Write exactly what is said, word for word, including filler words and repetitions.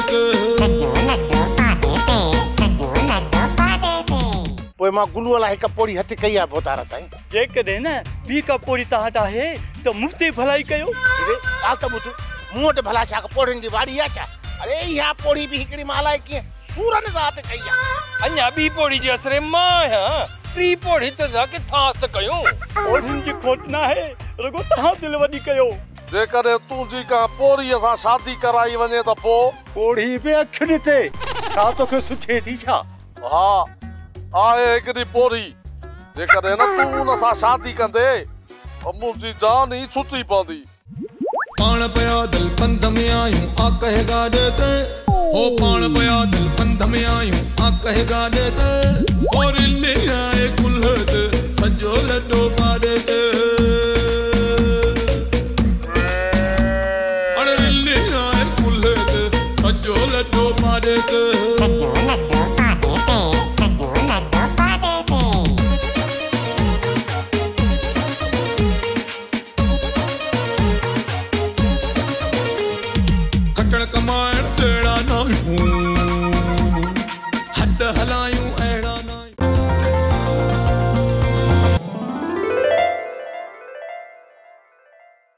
पोइ मां गुलू वाला हिकु पोड़ी हथ कई आहे बोतारा साईं जेकॾहिं न ॿी का पोड़ी तव्हां वटि आहे त मुफ़्त भलाई कयो ॻाल्हि त ॿुध मूं वटि भला छा पोड़ियुनि जी वाड़ी आहे छा अरे इहा पोड़ी बि हिकिड़ी मां अलाए कीअं सूरनि सां हथ कई आहे अञा ॿी पोड़ी जे असरे मां आहियां टी पोड़ी त किथां हथ कयूं पोड़ियुनि जी खोट न आहे रुगो तव्हां दिलि वॾी कयो जेकॾहिं तुंहिंजी का पोड़ीअ सां शादी कराई वञे त पोइ पोड़ी बि अखियुनि ते छा तोखे सुठे थी छा हा आहे हिकिड़ी पोड़ी जेकॾहिं न तूं हुन सां शादी कंदे त मुंहिंजी जान ई छुटी पवंदी पाण पैदल पंध में आयूं आ कहे गाॾे ते हो पाण पैदल पंध में आयूं आ कहे गाॾे ते और ले आए कुल्हत सजो लॾो पाड़े ते